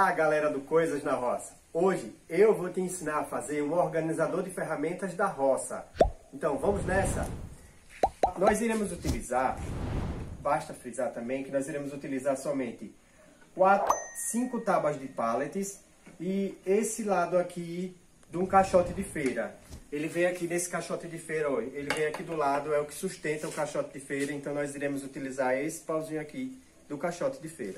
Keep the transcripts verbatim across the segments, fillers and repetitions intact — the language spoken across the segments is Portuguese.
Olá, galera do Coisas na Roça! Hoje eu vou te ensinar a fazer um organizador de ferramentas da roça. Então vamos nessa? Nós iremos utilizar, basta frisar também que nós iremos utilizar somente quatro, cinco tábuas de pallets e esse lado aqui de um caixote de feira. Ele vem aqui nesse caixote de feira, ó, ele vem aqui do lado, é o que sustenta o caixote de feira, então nós iremos utilizar esse pauzinho aqui do caixote de feira.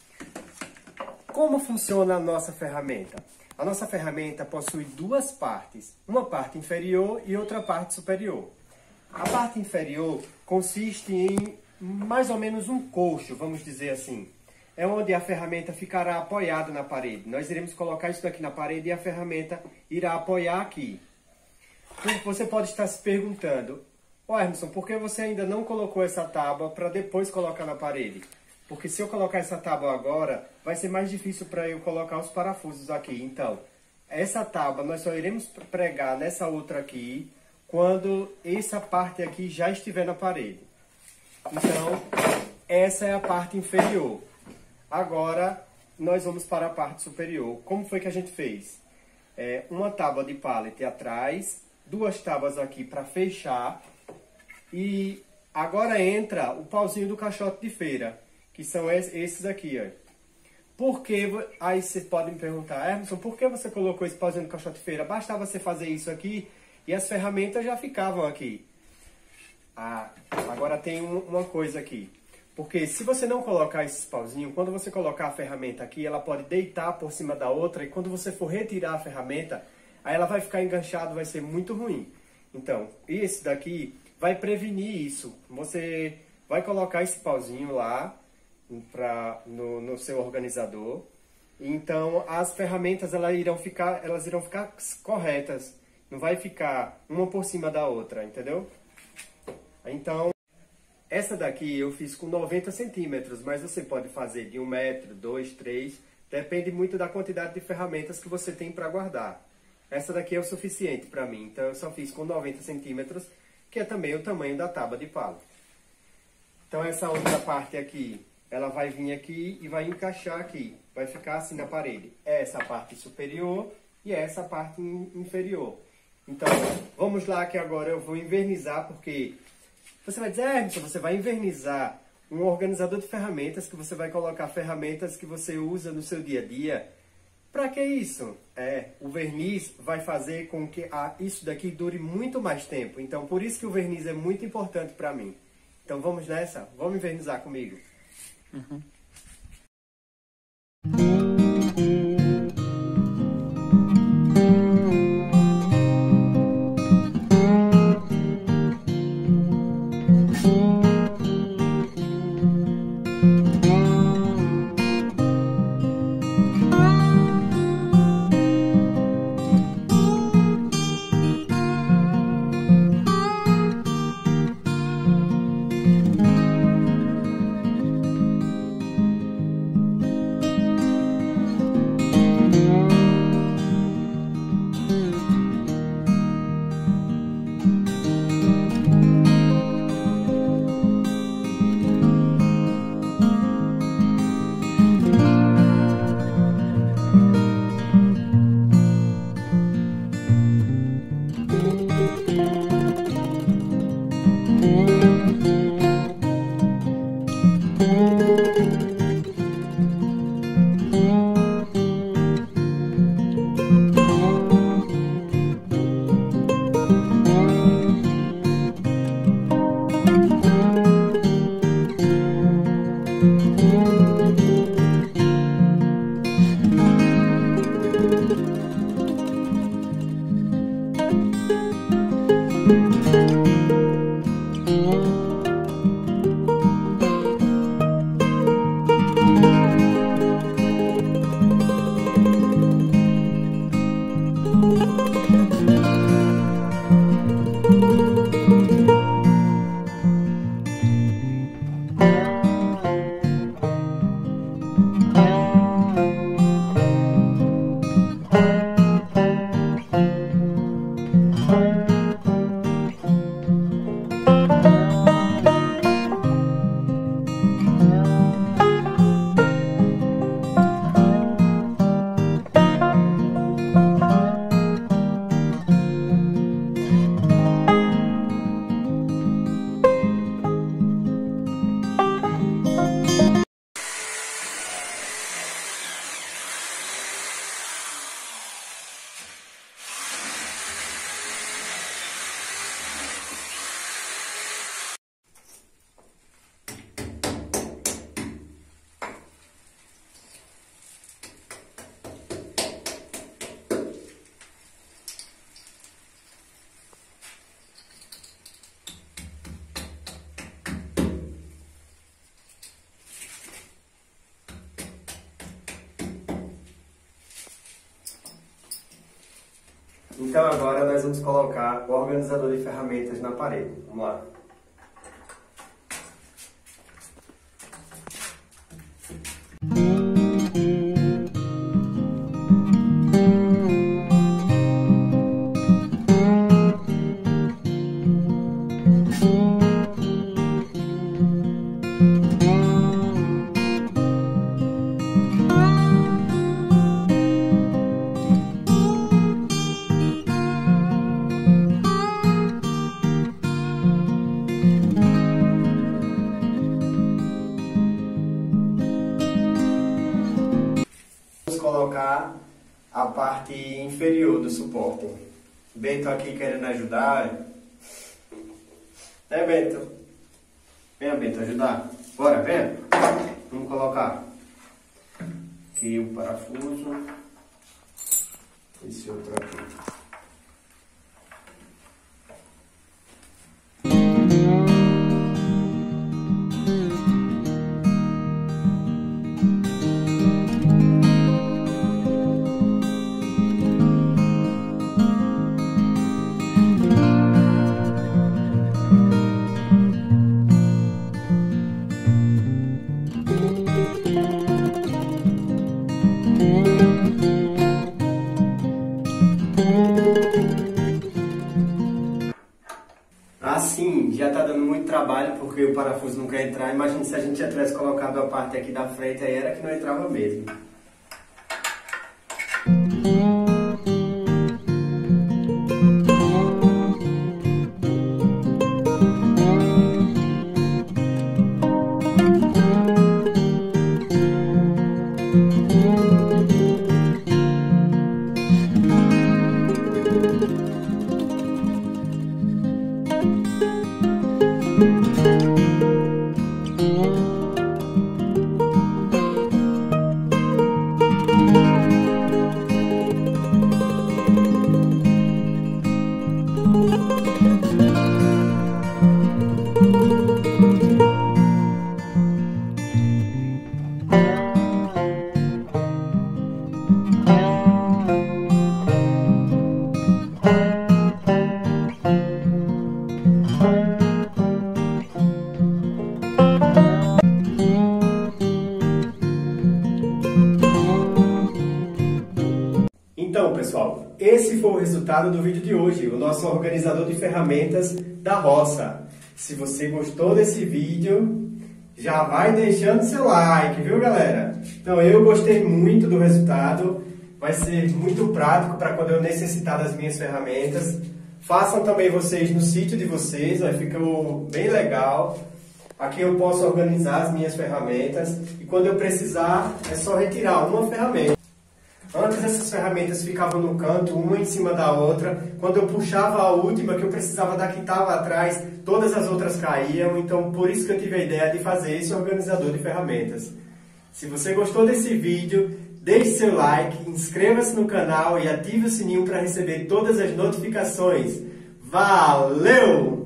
Como funciona a nossa ferramenta? A nossa ferramenta possui duas partes, uma parte inferior e outra parte superior. A parte inferior consiste em mais ou menos um coxo, vamos dizer assim. É onde a ferramenta ficará apoiada na parede. Nós iremos colocar isso aqui na parede e a ferramenta irá apoiar aqui. Você pode estar se perguntando, ó Emerson, por que você ainda não colocou essa tábua para depois colocar na parede? Porque se eu colocar essa tábua agora, vai ser mais difícil para eu colocar os parafusos aqui. Então, essa tábua nós só iremos pregar nessa outra aqui, quando essa parte aqui já estiver na parede. Então, essa é a parte inferior. Agora, nós vamos para a parte superior. Como foi que a gente fez? É, uma tábua de pallet atrás, duas tábuas aqui para fechar. E agora entra o pauzinho do caixote de feira, que são esses aqui, ó. Por que, aí vocês podem me perguntar, Emerson, por que você colocou esse pauzinho do caixote de feira? Bastava você fazer isso aqui e as ferramentas já ficavam aqui. Ah, agora tem um, uma coisa aqui. Porque se você não colocar esses pauzinhos, quando você colocar a ferramenta aqui, ela pode deitar por cima da outra e quando você for retirar a ferramenta, aí ela vai ficar enganchada, vai ser muito ruim. Então, esse daqui vai prevenir isso. Você vai colocar esse pauzinho lá pra, no, no seu organizador. Então, as ferramentas elas irão ficar, elas irão ficar corretas. Não vai ficar uma por cima da outra, entendeu? Então, essa daqui eu fiz com noventa centímetros, mas você pode fazer de um metro, dois, três, depende muito da quantidade de ferramentas que você tem para guardar. Essa daqui é o suficiente para mim, então eu só fiz com noventa centímetros, que é também o tamanho da tábua de pallet. Então essa outra parte aqui, ela vai vir aqui e vai encaixar aqui, vai ficar assim na parede. Essa parte superior e essa parte inferior. Então, vamos lá que agora eu vou invernizar, porque você vai dizer, ah, Emerson, você vai invernizar um organizador de ferramentas, que você vai colocar ferramentas que você usa no seu dia a dia. Para que isso? É, o verniz vai fazer com que a, isso daqui dure muito mais tempo. Então, por isso que o verniz é muito importante para mim. Então, vamos nessa? Vamos invernizar comigo? Uhum. Então agora nós vamos colocar o organizador de ferramentas na parede. Vamos lá. Colocar a parte inferior do suporte. Bento aqui querendo ajudar. É, Bento? Venha, Bento, ajudar. Bora, venha. Vamos colocar aqui o parafuso. Esse outro aqui. Assim, já está dando muito trabalho porque o parafuso não quer entrar. Imagina se a gente já tivesse colocado a parte aqui da frente, aí era que não entrava mesmo. Então, pessoal, esse foi o resultado do vídeo de hoje, o nosso organizador de ferramentas da roça. Se você gostou desse vídeo, já vai deixando seu like, viu, galera? Então, eu gostei muito do resultado, vai ser muito prático para quando eu necessitar das minhas ferramentas. Façam também vocês no sítio de vocês, vai ficar bem legal. Aqui eu posso organizar as minhas ferramentas e quando eu precisar é só retirar uma ferramenta. Antes essas ferramentas ficavam no canto, uma em cima da outra. Quando eu puxava a última, que eu precisava da que estava atrás, todas as outras caíam. Então, por isso que eu tive a ideia de fazer esse organizador de ferramentas. Se você gostou desse vídeo, deixe seu like, inscreva-se no canal e ative o sininho para receber todas as notificações. Valeu!